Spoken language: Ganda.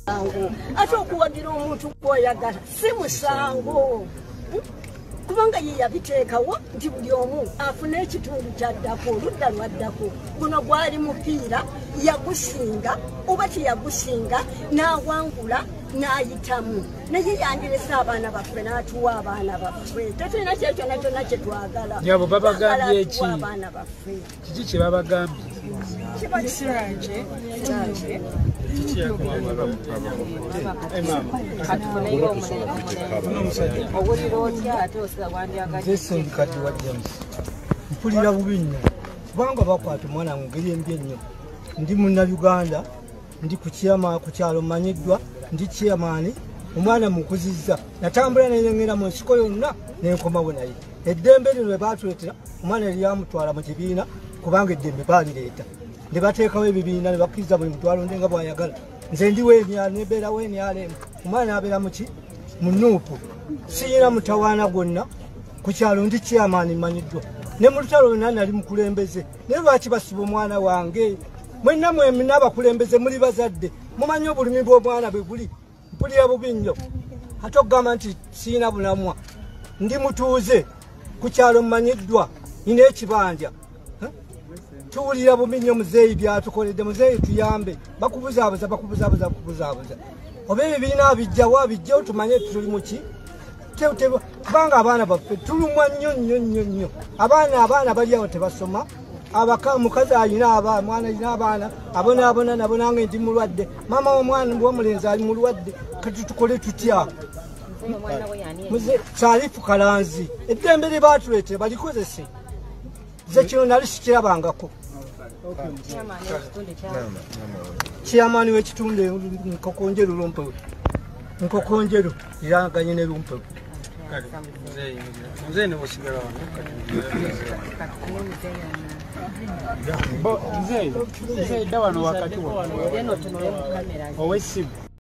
ate okuwagira omuntu gw'oyagala si musango kubanga ye yabiteekawo nti buli omu afune ekitundu kyaddako oludda lwaddako guno gwali mupiira yagusinga oba teyagusinga n'awangula n'ayitamu naye yandirese abaana baffe n'atuwa abaana baffe tetulina kyekyo nakyonna kye twagala nyabo babagambye ki abaana baffe kiki kye babagambye mpulira bubi nnyo kubanga bakwata omwana mu ngeri embi ennyo. Ndi munnayuganda, ndi ku kyalo mmanyiddwa, ndi chairman, omwana mukuzizza. Natambula n'eyongera mu nsiko yonna n'enkomawo naye. Eddembe lino lwe baatuleetera omwana yali yamutwala mu kibiina kubanga eddembe baalireeta. Ne bateekawo ebibiina ne bakkiriza buli muntu alonde nga bw'ayagala. Nze ndi weeniya nebeera weeniyaaleemu. Omwana abeera mu ki? Mu Nuupu. Siyina mutawaana gwonna ku kyalo ndi chairman mmanyiddwa. Ne mu lutalo lwonna nali mukulembeze. Naye lwaki basiba omwana wange? Mwenna mwembi n'abakulembeze muli bazadde. Mumanyi obulumi bw'omwana bwe buli. Mpulira bubi nnyo. Ate okugamba nti siyina bulamwa. Ndi mutuuze ku kyalo mmanyiddwa. Nina ekibanja. Tuwulira bubi nnyo muzeeyi byatukoledde. Muzeeyi tuyambe. Bakubuzaabuza. Oba ebibiina bijjawa bijjawo tumanye tuli mu ki? Kubanga abaana baffe tulumwa nnyo. Abaana bali awo tebasoma. Mukazi alina abaana, mwana alina abaana, abonaabona nabo nange ndi mulwadde. Maama w'omwana w'omulenzi ali mulwadde. Kati tukole tutya? Saalifu Kalanzi. Eddembe lye baatuleetera balikozese. Nze kino nali sikirabangako. Chairman w'ekitundu Nkokonjeru Lumpewe. Nkokonjeru iranganye ne Lumpewe. Mzee ni wasigara wano. Mzee dawa no wakati wa. Owesibu.